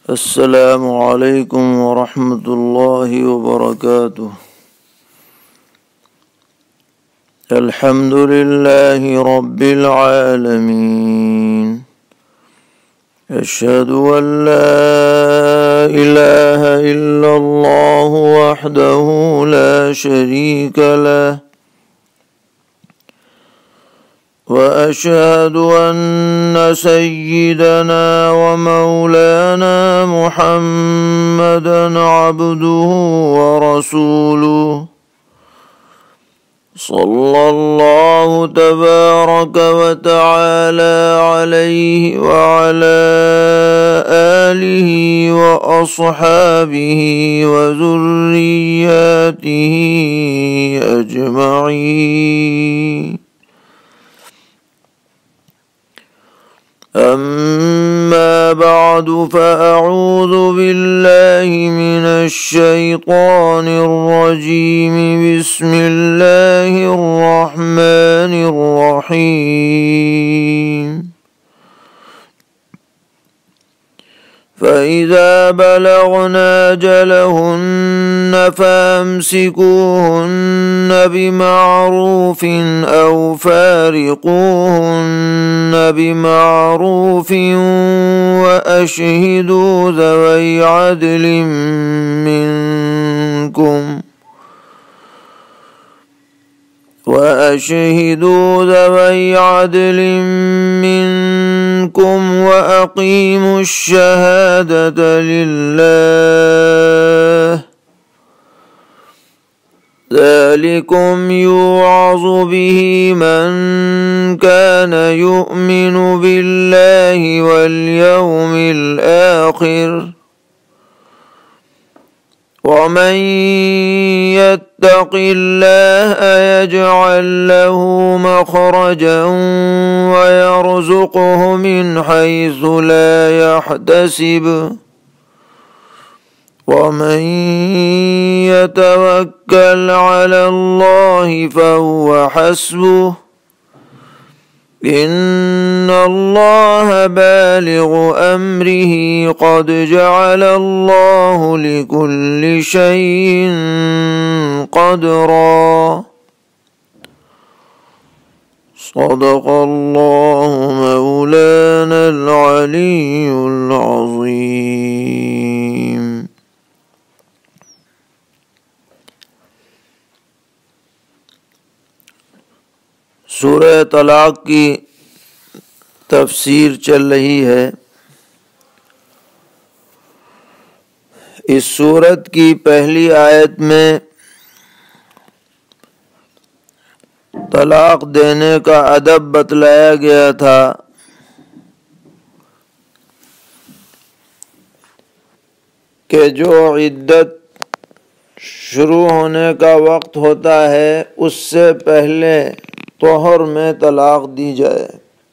السلام علیکم ورحمۃ اللہ وبرکاتہ۔ الحمد للہ رب العالمین، اشہد ان لا الہ الا اللہ وحدہ لا شریک لہ، وأشهد أن سيدنا ومولانا محمدا عبده ورسوله، صلى الله تبارك وتعالى عليه وعلى آله وأصحابه وذرياته أجمعين، أما بعد فأعوذ بالله من الشيطان الرجيم، بسم الله الرحمن الرحيم، فإذا بلغن أجلهن فأمسكوهن بمعروف أو فارقوهن بمعروف، وأشهدوا ذوي عدل منكم وأقيموا الشهادة لله، ذلكم يوعظ به من كان يؤمن بالله واليوم الآخر، ومن يتق الله يجعل له مخرجا ويرزقه من حيث لا يحتسب، ومن يتوكل على الله فهو حسبه، إن الله بالغ أمره قد جعل الله لكل شيء قدرا، صدق الله مولانا العلي العظيم۔ سورہ طلاق کی تفسیر چل رہی ہے۔ اس سورت کی پہلی آیت میں طلاق دینے کا ادب بتلایا گیا تھا کہ جو عدت شروع ہونے کا وقت ہوتا ہے اس سے پہلے طہر میں طلاق دی جائے۔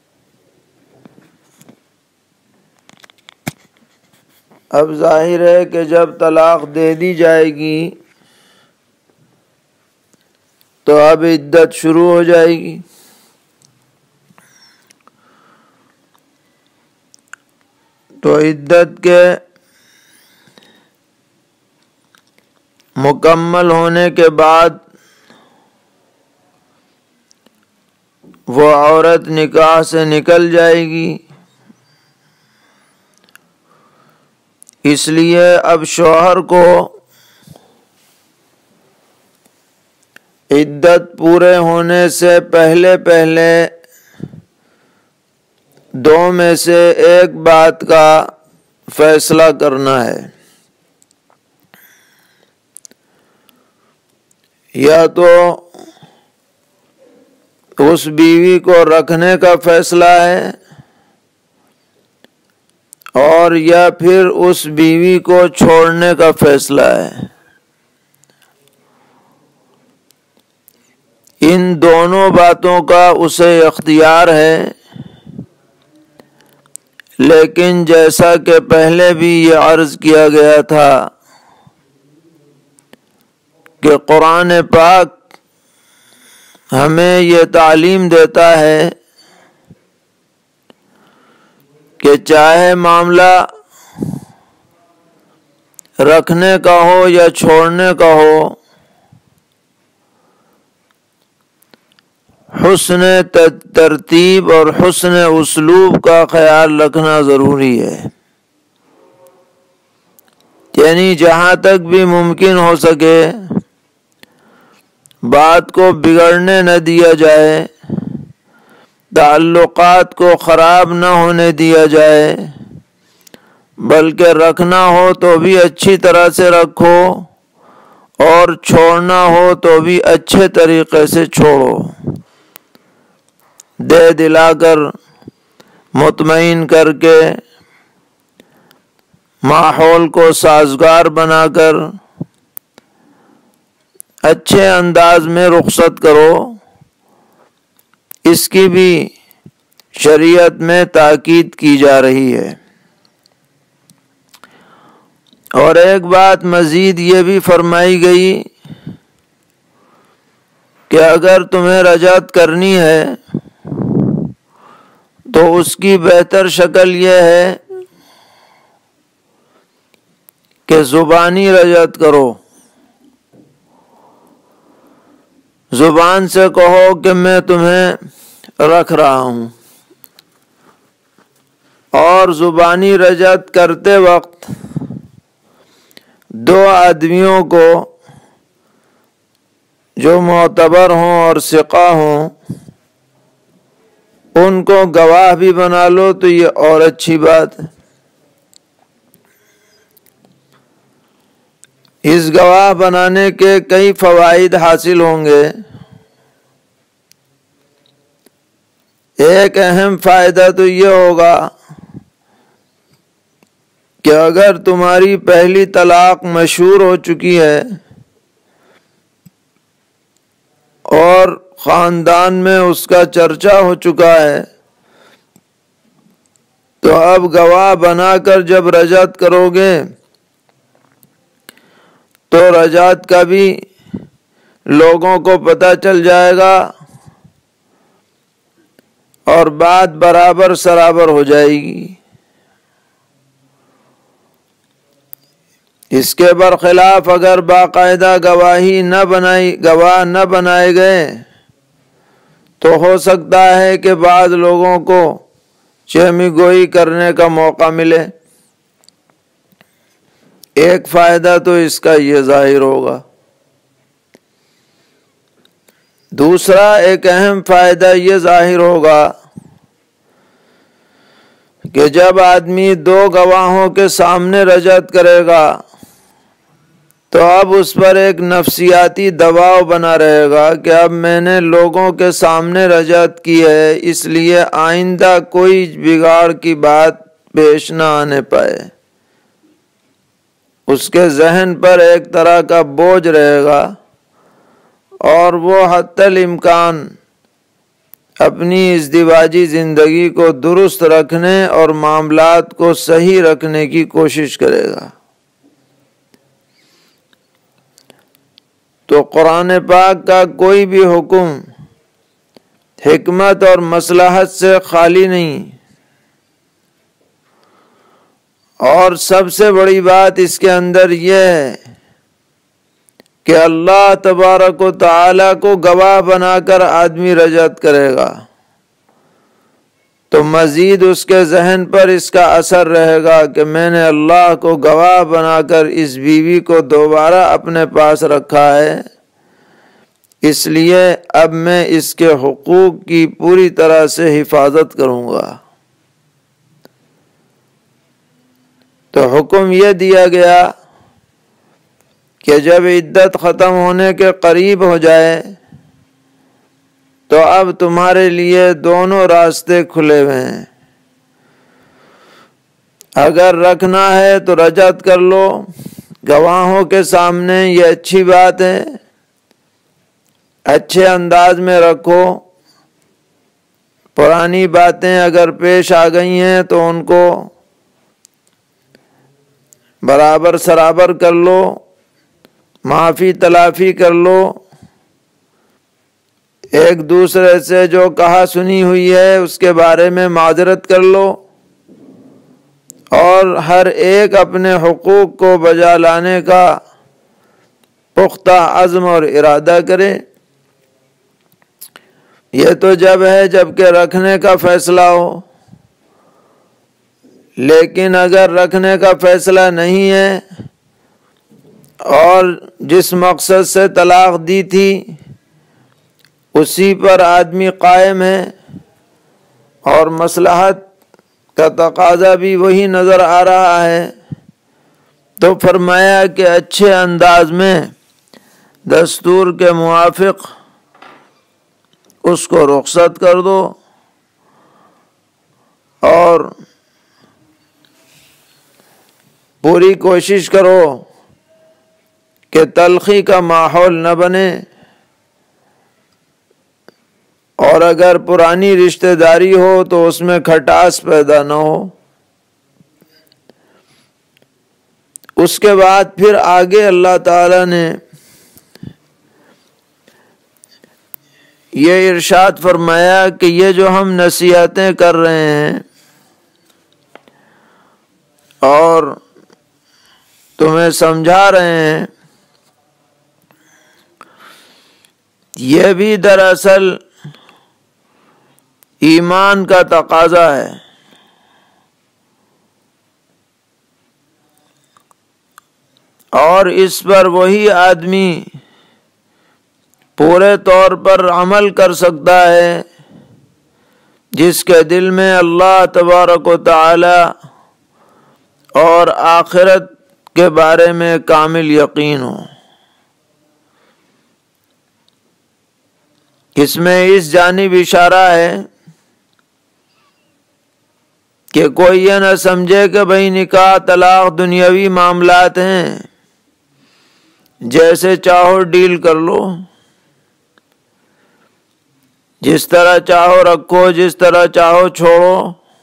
اب ظاہر ہے کہ جب طلاق دے دی جائے گی تو اب عدت شروع ہو جائے گی۔ تو عدت کے مکمل ہونے کے بعد وہ عورت نکاح سے نکل جائے گی، اس لیے اب شوہر کو عدت پورے ہونے سے پہلے دو میں سے ایک بات کا فیصلہ کرنا ہے، یا تو اس بیوی کو رکھنے کا فیصلہ ہے اور یا پھر اس بیوی کو چھوڑنے کا فیصلہ ہے۔ ان دونوں باتوں کا اسے اختیار ہے، لیکن جیسا کہ پہلے بھی یہ عرض کیا گیا تھا کہ قرآن پاک ہمیں یہ تعلیم دیتا ہے کہ چاہے معاملہ رکھنے کا ہو یا چھوڑنے کا ہو، حسن ترتیب اور حسن اسلوب کا خیال رکھنا ضروری ہے۔ یعنی جہاں تک بھی ممکن ہو سکے بات کو بگڑنے نہ دیا جائے، تعلقات کو خراب نہ ہونے دیا جائے، بلکہ رکھنا ہو تو بھی اچھی طرح سے رکھو اور چھوڑنا ہو تو بھی اچھے طریقے سے چھوڑو، دے دلا کر، مطمئن کر کے، ماحول کو سازگار بنا کر اچھے انداز میں رخصت کرو۔ اس کی بھی شریعت میں تاکید کی جا رہی ہے۔ اور ایک بات مزید یہ بھی فرمائی گئی کہ اگر تمہیں رجعت کرنی ہے تو اس کی بہتر شکل یہ ہے کہ زبانی رجعت کرو، زبان سے کہو کہ میں تمہیں رکھ رہا ہوں، اور زبانی رجعت کرتے وقت دو آدمیوں کو جو معتبر ہوں اور ثقہ ہوں ان کو گواہ بھی بنا لو تو یہ اور اچھی بات ہے۔ اس گواہ بنانے کے کئی فوائد حاصل ہوں گے۔ ایک اہم فائدہ تو یہ ہوگا کہ اگر تمہاری پہلی طلاق مشہور ہو چکی ہے اور خاندان میں اس کا چرچا ہو چکا ہے تو اب گواہ بنا کر جب رجعت کرو گے تو رجعت کا بھی لوگوں کو پتہ چل جائے گا اور بات برابر سرابر ہو جائے گی۔ اس کے برخلاف اگر باقاعدہ گواہ نہ بنائے گئے تو ہو سکتا ہے کہ بعض لوگوں کو چہمی گوئی کرنے کا موقع ملے۔ ایک فائدہ تو اس کا یہ ظاہر ہوگا۔ دوسرا ایک اہم فائدہ یہ ظاہر ہوگا کہ جب آدمی دو گواہوں کے سامنے رجعت کرے گا تو اب اس پر ایک نفسیاتی دباؤ بنا رہے گا کہ اب میں نے لوگوں کے سامنے رجعت کی ہے، اس لیے آئندہ کوئی بگاڑ کی بات پیش نہ آنے پائے۔ اس کے ذہن پر ایک طرح کا بوجھ رہے گا اور وہ حتی الامکان اپنی ازدواجی زندگی کو درست رکھنے اور معاملات کو صحیح رکھنے کی کوشش کرے گا۔ تو قرآن پاک کا کوئی بھی حکم حکمت اور مصلحت سے خالی نہیں، اور سب سے بڑی بات اس کے اندر یہ ہے کہ اللہ تبارک و تعالی کو گواہ بنا کر آدمی رجعت کرے گا تو مزید اس کے ذہن پر اس کا اثر رہے گا کہ میں نے اللہ کو گواہ بنا کر اس بیوی کو دوبارہ اپنے پاس رکھا ہے، اس لیے اب میں اس کے حقوق کی پوری طرح سے حفاظت کروں گا۔ تو حکم یہ دیا گیا کہ جب عدت ختم ہونے کے قریب ہو جائے تو اب تمہارے لیے دونوں راستے کھلے ہوئے ہیں۔ اگر رکھنا ہے تو رجعت کر لو گواہوں کے سامنے، یہ اچھی بات ہے، اچھے انداز میں رکھو۔ پرانی باتیں اگر پیش آ گئی ہیں تو ان کو برابر سرابر کر لو، معافی تلافی کر لو، ایک دوسرے سے جو کہا سنی ہوئی ہے اس کے بارے میں معذرت کر لو، اور ہر ایک اپنے حقوق کو بجا لانے کا پختہ عزم اور ارادہ کرے۔ یہ تو جب ہے جب کہ رکھنے کا فیصلہ ہو، لیکن اگر رکھنے کا فیصلہ نہیں ہے اور جس مقصد سے طلاق دی تھی اسی پر آدمی قائم ہے اور مصلحت کا تقاضا بھی وہی نظر آ رہا ہے، تو فرمایا کہ اچھے انداز میں دستور کے موافق اس کو رخصت کر دو اور پوری کوشش کرو کہ تلخی کا ماحول نہ بنے، اور اگر پرانی رشتہ داری ہو تو اس میں کھٹاس پیدا نہ ہو۔ اس کے بعد پھر آگے اللہ تعالی نے یہ ارشاد فرمایا کہ یہ جو ہم نصیحتیں کر رہے ہیں اور تمہیں سمجھا رہے ہیں، یہ بھی دراصل ایمان کا تقاضا ہے۔ اور اس پر وہی آدمی پورے طور پر عمل کر سکتا ہے جس کے دل میں اللہ تبارک و تعالی اور آخرت کے بارے میں کامل یقین ہو۔ اس میں اس جانب اشارہ ہے کہ کوئی یہ نہ سمجھے کہ بھئی نکاح طلاق دنیاوی معاملات ہیں، جیسے چاہو ڈیل کر لو، جس طرح چاہو رکھو، جس طرح چاہو چھوڑو۔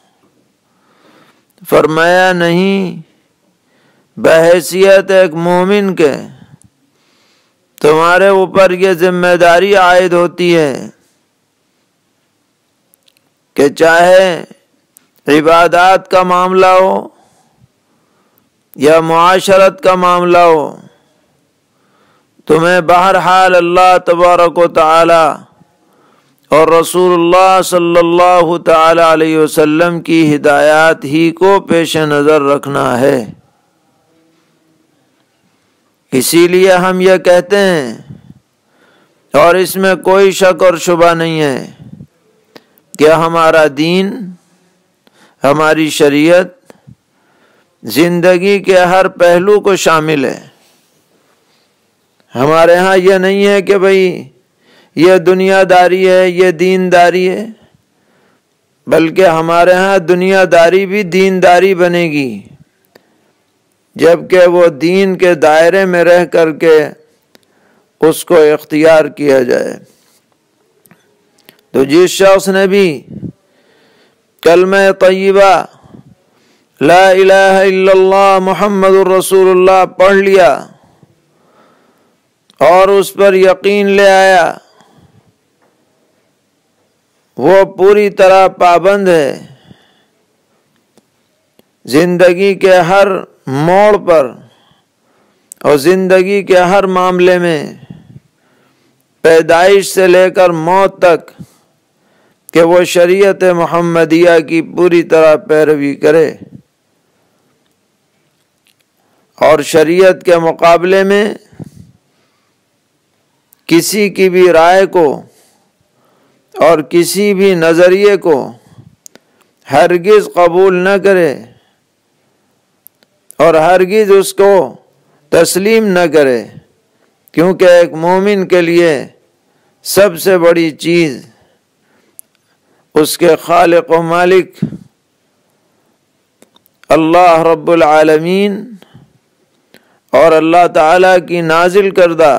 فرمایا نہیں، بحیثیت ایک مومن کے تمہارے اوپر یہ ذمہ داری عائد ہوتی ہے کہ چاہے عبادات کا معاملہ ہو یا معاشرت کا معاملہ ہو، تمہیں بہرحال اللہ تبارک و تعالی اور رسول اللہ صلی اللہ تعالی علیہ وسلم کی ہدایات ہی کو پیش نظر رکھنا ہے۔ اسی لیے ہم یہ کہتے ہیں، اور اس میں کوئی شک اور شبہ نہیں ہے، کہ ہمارا دین، ہماری شریعت زندگی کے ہر پہلو کو شامل ہے۔ ہمارے ہاں یہ نہیں ہے کہ بھئی یہ دنیا داری ہے، یہ دین داری ہے، بلکہ ہمارے ہاں دنیا داری بھی دین داری بنے گی جبکہ وہ دین کے دائرے میں رہ کر کے اس کو اختیار کیا جائے۔ تو جس شخص نے بھی کلمہ طیبہ لا الہ الا اللہ محمد الرسول اللہ پڑھ لیا اور اس پر یقین لے آیا، وہ پوری طرح پابند ہے، زندگی کے ہر موڑ پر اور زندگی کے ہر معاملے میں، پیدائش سے لے کر موت تک، کہ وہ شریعت محمدیہ کی پوری طرح پیروی کرے، اور شریعت کے مقابلے میں کسی کی بھی رائے کو اور کسی بھی نظریے کو ہرگز قبول نہ کرے اور ہرگز اس کو تسلیم نہ کرے، کیونکہ ایک مومن کے لیے سب سے بڑی چیز اس کے خالق و مالک اللہ رب العالمین اور اللہ تعالی کی نازل کردہ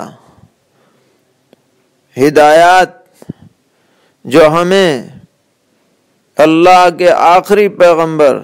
ہدایات، جو ہمیں اللہ کے آخری پیغمبر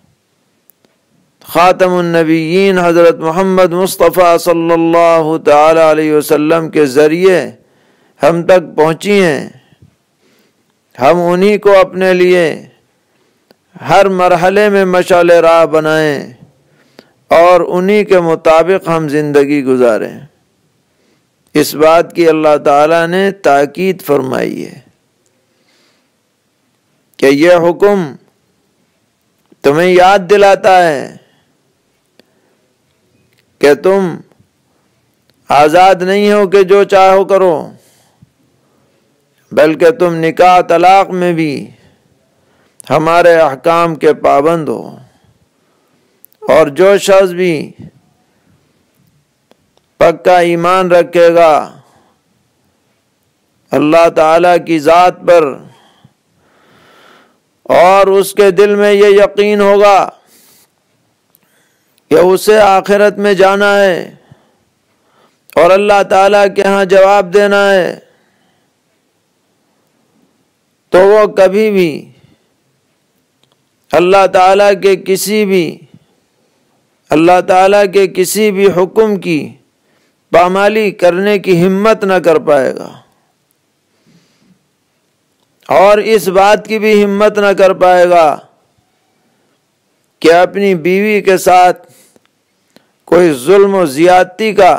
خاتم النبیین حضرت محمد مصطفیٰ صلی اللہ تعالی علیہ وسلم کے ذریعے ہم تک پہنچی ہیں، ہم انہی کو اپنے لیے ہر مرحلے میں مشعل راہ بنائیں اور انہی کے مطابق ہم زندگی گزاریں۔ اس بات کی اللہ تعالیٰ نے تاکید فرمائی ہے کہ یہ حکم تمہیں یاد دلاتا ہے کہ تم آزاد نہیں ہو کہ جو چاہو کرو، بلکہ تم نکاح طلاق میں بھی ہمارے احکام کے پابند ہو، اور جو شخص بھی پکا ایمان رکھے گا اللہ تعالیٰ کی ذات پر اور اس کے دل میں یہ یقین ہوگا کہ اسے آخرت میں جانا ہے اور اللہ تعالیٰ کے ہاں جواب دینا ہے، تو وہ کبھی بھی اللہ تعالیٰ کے کسی بھی حکم کی پامالی کرنے کی ہمت نہ کر پائے گا، اور اس بات کی بھی ہمت نہ کر پائے گا کہ اپنی بیوی کے ساتھ کوئی ظلم و زیادتی کا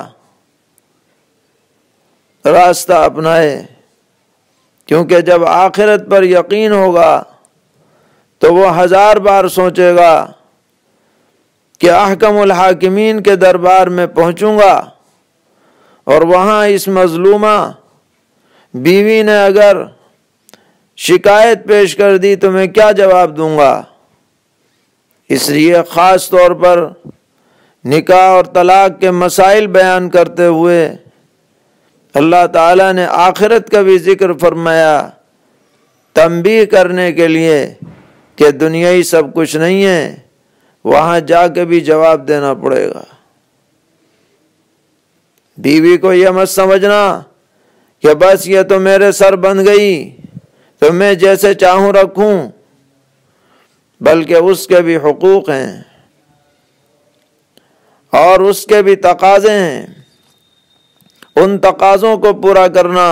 راستہ اپنائے، کیونکہ جب آخرت پر یقین ہوگا تو وہ 1000 بار سوچے گا کہ احکم الحاکمین کے دربار میں پہنچوں گا اور وہاں اس مظلومہ بیوی نے اگر شکایت پیش کر دی تو میں کیا جواب دوں گا۔ اس لیے خاص طور پر نکاح اور طلاق کے مسائل بیان کرتے ہوئے اللہ تعالیٰ نے آخرت کا بھی ذکر فرمایا، تنبیہ کرنے کے لیے کہ دنیائی سب کچھ نہیں ہے، وہاں جا کے بھی جواب دینا پڑے گا۔ بیوی کو یہ مت سمجھنا کہ بس یہ تو میرے سر بن گئی تو میں جیسے چاہوں رکھوں، بلکہ اس کے بھی حقوق ہیں اور اس کے بھی تقاضے ہیں، ان تقاضوں کو پورا کرنا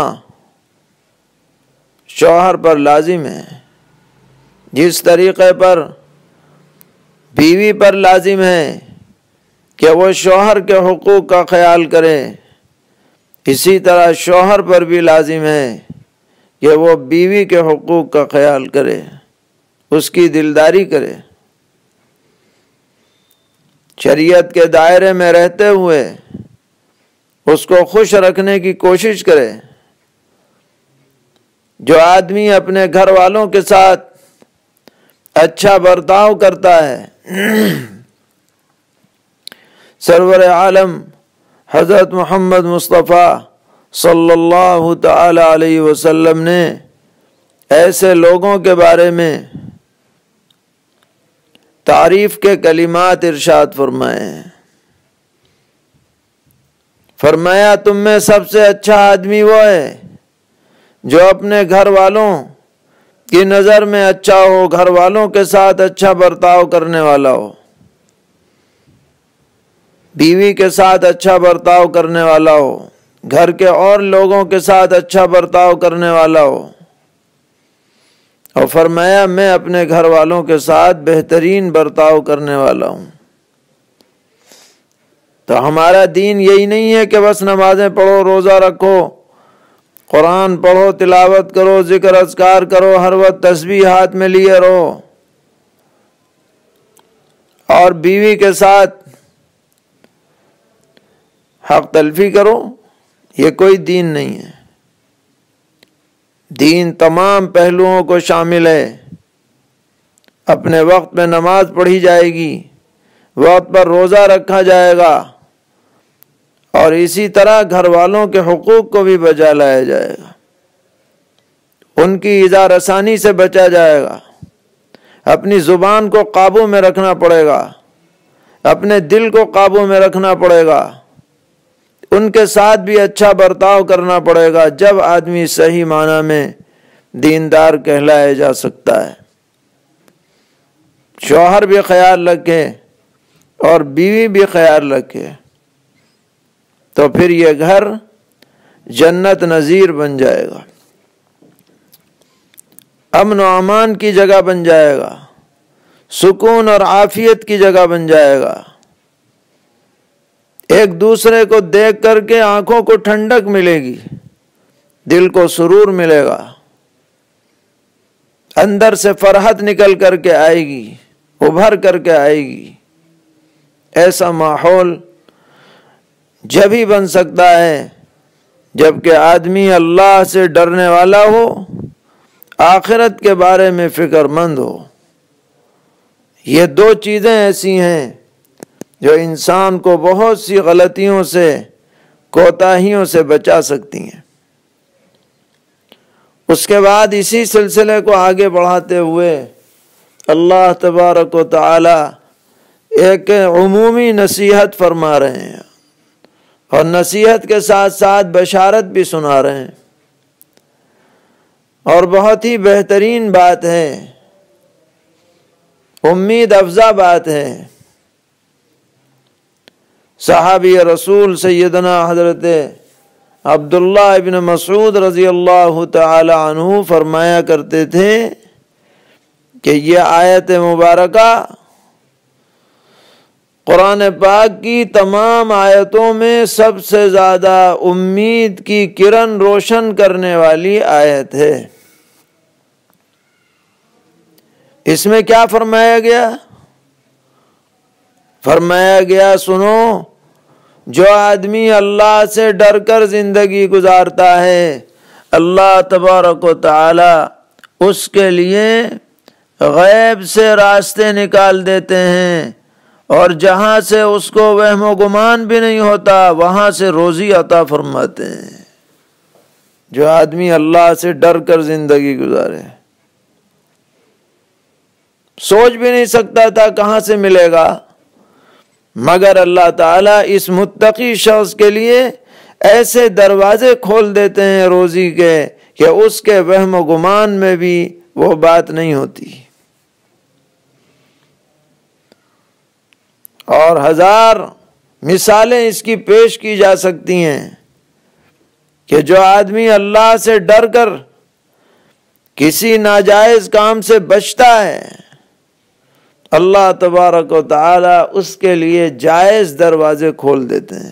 شوہر پر لازم ہے، جس طریقے پر بیوی پر لازم ہے کہ وہ شوہر کے حقوق کا خیال کرے، اسی طرح شوہر پر بھی لازم ہے کہ وہ بیوی کے حقوق کا خیال کرے، اس کی دلداری کرے، شریعت کے دائرے میں رہتے ہوئے اس کو خوش رکھنے کی کوشش کرے۔ جو آدمی اپنے گھر والوں کے ساتھ اچھا برتاؤ کرتا ہے، سرور عالم حضرت محمد مصطفیٰ صلی اللہ تعالی علیہ وسلم نے ایسے لوگوں کے بارے میں تعریف کے کلمات ارشاد فرمائے ہیں۔ فرمایا تم میں سب سے اچھا آدمی وہ ہے جو اپنے گھر والوں کی نظر میں اچھا ہو، گھر والوں کے ساتھ اچھا برتاؤ کرنے والا ہو، بیوی کے ساتھ اچھا برتاؤ کرنے والا ہو، گھر کے اور لوگوں کے ساتھ اچھا برتاؤ کرنے والا ہو، اور فرمایا میں اپنے گھر والوں کے ساتھ بہترین برتاؤ کرنے والا ہوں۔ تو ہمارا دین یہی نہیں ہے کہ بس نمازیں پڑھو، روزہ رکھو، قرآن پڑھو، تلاوت کرو، ذکر اذکار کرو، ہر وقت تسبیح ہاتھ میں لیے رہو اور بیوی کے ساتھ حق تلفی کرو۔ یہ کوئی دین نہیں ہے۔ دین تمام پہلوؤں کو شامل ہے۔ اپنے وقت میں نماز پڑھی جائے گی، وقت پر روزہ رکھا جائے گا، اور اسی طرح گھر والوں کے حقوق کو بھی بجا لایا جائے گا، ان کی ایذا رسانی سے بچا جائے گا، اپنی زبان کو قابو میں رکھنا پڑے گا، اپنے دل کو قابو میں رکھنا پڑے گا، ان کے ساتھ بھی اچھا برتاؤ کرنا پڑے گا، جب آدمی صحیح معنی میں دیندار کہلایا جا سکتا ہے۔ شوہر بھی خیال رکھے اور بیوی بھی خیال رکھے، تو پھر یہ گھر جنت نظیر بن جائے گا، امن و امان کی جگہ بن جائے گا، سکون اور عافیت کی جگہ بن جائے گا۔ ایک دوسرے کو دیکھ کر کے آنکھوں کو ٹھنڈک ملے گی، دل کو سرور ملے گا، اندر سے فرحت نکل کر کے آئے گی، ابھر کر کے آئے گی۔ ایسا ماحول جب ہی بن سکتا ہے جب کہ آدمی اللہ سے ڈرنے والا ہو، آخرت کے بارے میں فکر مند ہو۔ یہ دو چیزیں ایسی ہیں جو انسان کو بہت سی غلطیوں سے، کوتاہیوں سے بچا سکتی ہیں۔ اس کے بعد اسی سلسلے کو آگے بڑھاتے ہوئے اللہ تبارک و تعالی ایک عمومی نصیحت فرما رہے ہیں، اور نصیحت کے ساتھ ساتھ بشارت بھی سنا رہے ہیں، اور بہت ہی بہترین بات ہے، امید افزا بات ہے۔ صحابی رسول سیدنا حضرت عبداللہ ابن مسعود رضی اللہ تعالی عنہ فرمایا کرتے تھے کہ یہ آیت مبارکہ قرآن پاک کی تمام آیتوں میں سب سے زیادہ امید کی کرن روشن کرنے والی آیت ہے۔ اس میں کیا فرمایا گیا؟ فرمایا گیا سنو، جو آدمی اللہ سے ڈر کر زندگی گزارتا ہے، اللہ تبارک و تعالی اس کے لیے غیب سے راستے نکال دیتے ہیں، اور جہاں سے اس کو وہم و گمان بھی نہیں ہوتا وہاں سے روزی عطا فرماتے ہیں۔ جو آدمی اللہ سے ڈر کر زندگی گزارے، سوچ بھی نہیں سکتا تھا کہاں سے ملے گا، مگر اللہ تعالیٰ اس متقی شخص کے لیے ایسے دروازے کھول دیتے ہیں روزی کے کہ اس کے وہم و گمان میں بھی وہ بات نہیں ہوتی۔ اور ہزار مثالیں اس کی پیش کی جا سکتی ہیں کہ جو آدمی اللہ سے ڈر کر کسی ناجائز کام سے بچتا ہے، اللہ تبارک و تعالی اس کے لیے جائز دروازے کھول دیتے ہیں۔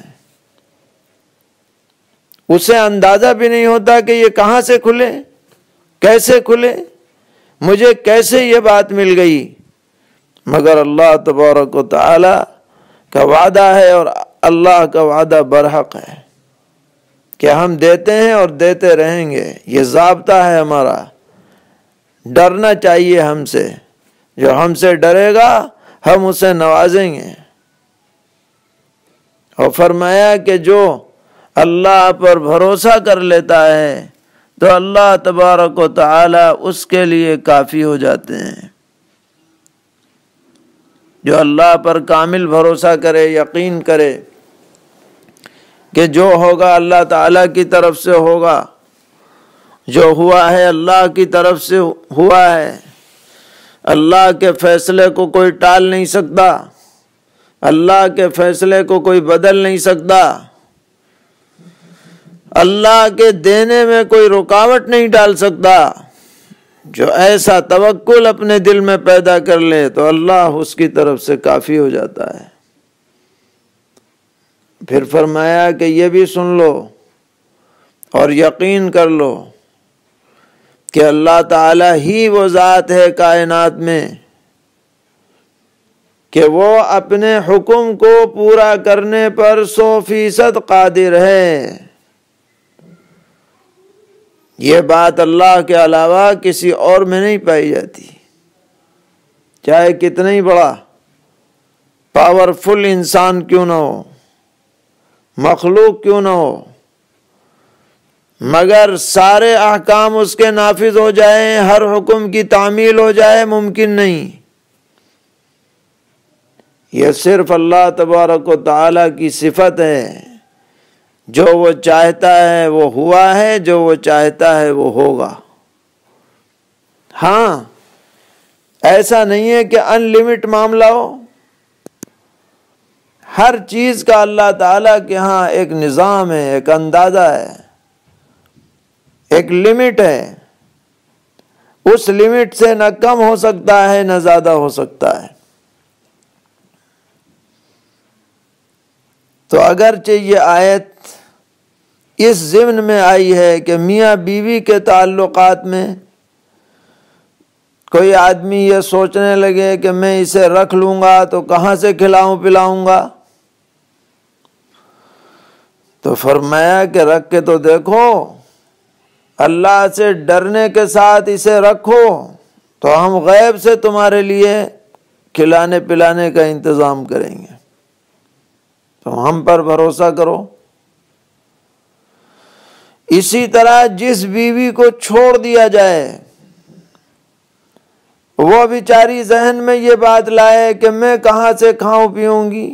اسے اندازہ بھی نہیں ہوتا کہ یہ کہاں سے کھلے، کیسے کھلے، مجھے کیسے یہ بات مل گئی، مگر اللہ تبارک و تعالی کا وعدہ ہے، اور اللہ کا وعدہ برحق ہے کہ ہم دیتے ہیں اور دیتے رہیں گے۔ یہ ضابطہ ہے ہمارا، ڈرنا چاہیے ہم سے، جو ہم سے ڈرے گا ہم اسے نوازیں گے۔ اور فرمایا کہ جو اللہ پر بھروسہ کر لیتا ہے تو اللہ تبارک و تعالی اس کے لیے کافی ہو جاتے ہیں۔ جو اللہ پر کامل بھروسہ کرے، یقین کرے کہ جو ہوگا اللہ تعالی کی طرف سے ہوگا، جو ہوا ہے اللہ کی طرف سے ہوا ہے، اللہ کے فیصلے کو کوئی ٹال نہیں سکتا، اللہ کے فیصلے کو کوئی بدل نہیں سکتا، اللہ کے دینے میں کوئی رکاوٹ نہیں ڈال سکتا۔ جو ایسا توکل اپنے دل میں پیدا کر لے تو اللہ اس کی طرف سے کافی ہو جاتا ہے۔ پھر فرمایا کہ یہ بھی سن لو اور یقین کر لو کہ اللہ تعالی ہی وہ ذات ہے کائنات میں کہ وہ اپنے حکم کو پورا کرنے پر 100% قادر ہے۔ یہ بات اللہ کے علاوہ کسی اور میں نہیں پائی جاتی، چاہے کتنا ہی بڑا پاورفل انسان کیوں نہ ہو، مخلوق کیوں نہ ہو، مگر سارے احکام اس کے نافذ ہو جائیں، ہر حکم کی تعمیل ہو جائے، ممکن نہیں۔ یہ صرف اللہ تبارک و تعالی کی صفت ہے، جو وہ چاہتا ہے وہ ہوا ہے، جو وہ چاہتا ہے وہ ہوگا۔ ہاں، ایسا نہیں ہے کہ ان لمٹ معاملہ ہو، ہر چیز کا اللہ تعالیٰ کے ہاں ایک نظام ہے، ایک اندازہ ہے، ایک لمٹ ہے، اس لمٹ سے نہ کم ہو سکتا ہے نہ زیادہ ہو سکتا ہے۔ تو اگرچہ یہ آیت اس ضمن میں آئی ہے کہ میاں بیوی کے تعلقات میں کوئی آدمی یہ سوچنے لگے کہ میں اسے رکھ لوں گا تو کہاں سے کھلاؤں پلاؤں گا، تو فرمایا کہ رکھ کے تو دیکھو، اللہ سے ڈرنے کے ساتھ اسے رکھو تو ہم غیب سے تمہارے لیے کھلانے پلانے کا انتظام کریں گے، تو ہم پر بھروسہ کرو۔ اسی طرح جس بیوی کو چھوڑ دیا جائے وہ بیچاری ذہن میں یہ بات لائے کہ میں کہاں سے کھاؤں پیوں گی،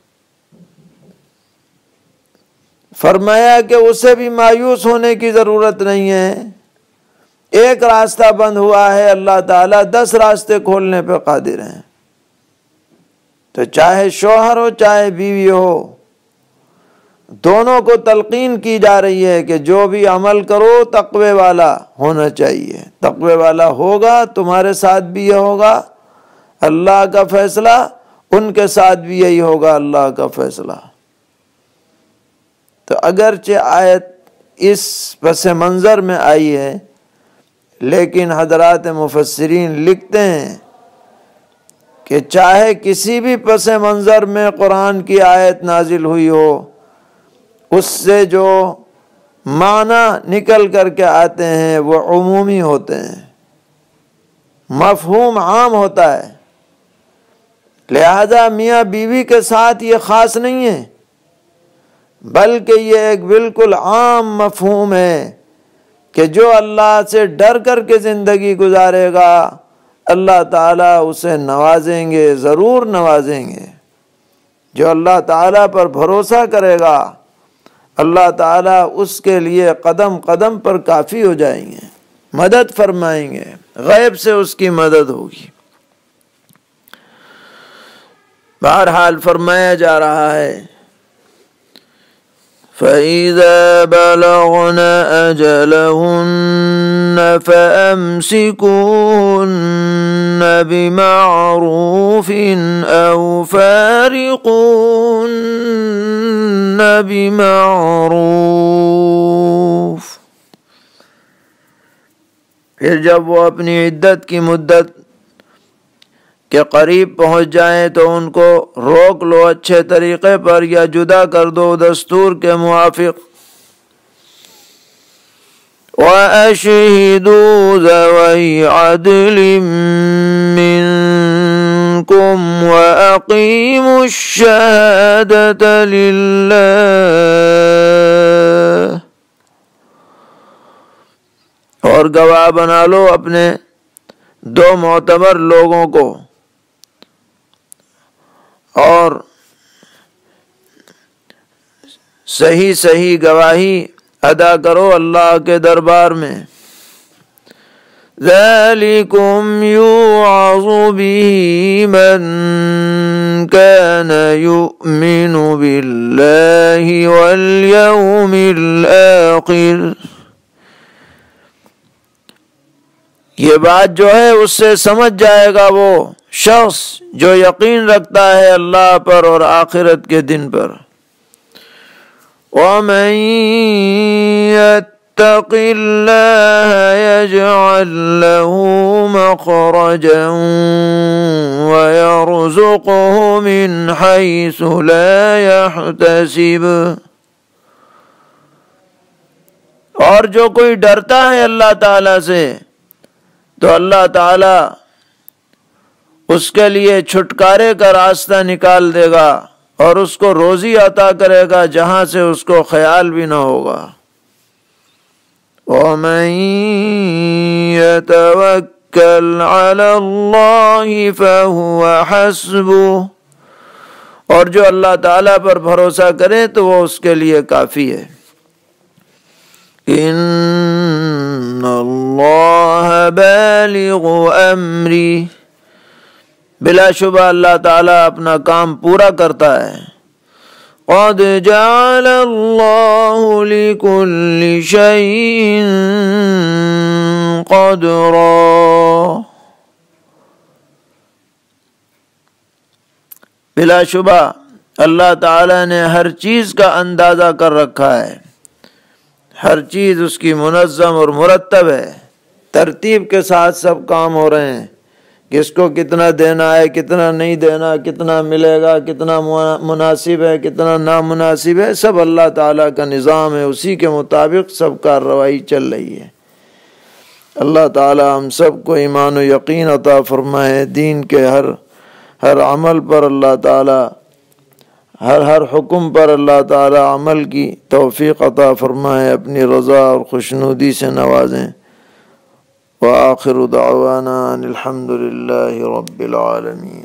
فرمایا کہ اسے بھی مایوس ہونے کی ضرورت نہیں ہے۔ ایک راستہ بند ہوا ہے، اللہ تعالیٰ 10 راستے کھولنے پہ قادر ہیں۔ تو چاہے شوہر ہو چاہے بیوی ہو، دونوں کو تلقین کی جا رہی ہے کہ جو بھی عمل کرو تقوی والا ہونا چاہیے، تقوی والا ہوگا تمہارے ساتھ بھی یہ ہوگا اللہ کا فیصلہ، ان کے ساتھ بھی یہی ہوگا اللہ کا فیصلہ۔ تو اگرچہ آیت اس پس منظر میں آئی ہے، لیکن حضرات مفسرین لکھتے ہیں کہ چاہے کسی بھی پس منظر میں قرآن کی آیت نازل ہوئی ہو، اس سے جو معنی نکل کر کے آتے ہیں وہ عمومی ہوتے ہیں، مفہوم عام ہوتا ہے۔ لہذا میاں بیوی کے ساتھ یہ خاص نہیں ہے، بلکہ یہ ایک بالکل عام مفہوم ہے کہ جو اللہ سے ڈر کر کے زندگی گزارے گا اللہ تعالیٰ اسے نوازیں گے، ضرور نوازیں گے۔ جو اللہ تعالیٰ پر بھروسہ کرے گا اللہ تعالیٰ اس کے لیے قدم قدم پر کافی ہو جائیں گے، مدد فرمائیں گے، غیب سے اس کی مدد ہوگی۔ بہرحال فرمایا جا رہا ہے فَإِذَا بَلَغْنَ أَجَلَهُنَّ فَأَمْسِكُوهُنَّ بِمَعْرُوفٍ أَوْ فَارِقُوهُنَّ بِمَعْرُوفٍ۔ پھر جب وہ اپنی عدت کی مدت کے قریب پہنچ جائیں تو ان کو روک لو اچھے طریقے پر، یا جدا کر دو دستور کے موافق۔ وَأَشْهِدُوا ذَوَيْ عَدْلٍ مِّنكُمْ وَأَقِيمُوا الشَّهَادَةَ لِلَّهِ، اور گواہ بنا لو اپنے 2 معتبر لوگوں کو، اور صحیح گواہی ادا کرو اللہ کے دربار میں۔ ذَلِكُمْ يُوعَظُ بِهِ مَنْ كَانَ يُؤْمِنُ بِاللَّهِ وَالْيَوْمِ الْآخِرِ، یہ بات جو ہے اس سے سمجھ جائے گا وہ شخص جو یقین رکھتا ہے اللہ پر اور آخرت کے دن پر۔ وَمَن يَتَّقِ اللَّهَ يَجْعَل لَّهُ مَخْرَجًا وَيَرْزُقْهُ مِنْ حَيْثُ لَا يَحْتَسِبُ، اور جو کوئی ڈرتا ہے اللہ تعالیٰ سے تو اللہ تعالیٰ اس کے لیے چھٹکارے کا راستہ نکال دے گا اور اس کو روزی عطا کرے گا جہاں سے اس کو خیال بھی نہ ہوگا۔ وَمَن يَتَوَكَّلْ عَلَى اللَّهِ فَهُوَ حَسْبُهُ، اور جو اللہ تعالیٰ پر بھروسہ کرے تو وہ اس کے لیے کافی ہے۔ ان اللہ بالغ امری، بلا شبہ اللہ تعالیٰ اپنا کام پورا کرتا ہے۔ قد جعل اللہ لكل شيء قدرا۔ بلا شبہ اللہ تعالیٰ نے ہر چیز کا اندازہ کر رکھا ہے، ہر چیز اس کی منظم اور مرتب ہے، ترتیب کے ساتھ سب کام ہو رہے ہیں، کس کو کتنا دینا ہے، کتنا نہیں دینا، کتنا ملے گا، کتنا مناسب ہے، کتنا نامناسب ہے، سب اللہ تعالیٰ کا نظام ہے، اسی کے مطابق سب کارروائی چل رہی ہے۔ اللہ تعالیٰ ہم سب کو ایمان و یقین عطا فرمائے، دین کے ہر عمل پر اللہ تعالیٰ، ہر حکم پر اللہ تعالیٰ عمل کی توفیق عطا فرمائے، اپنی رضا اور خوشنودی سے نوازیں۔ وآخر دعوانا ان الحمد للہ رب العالمین۔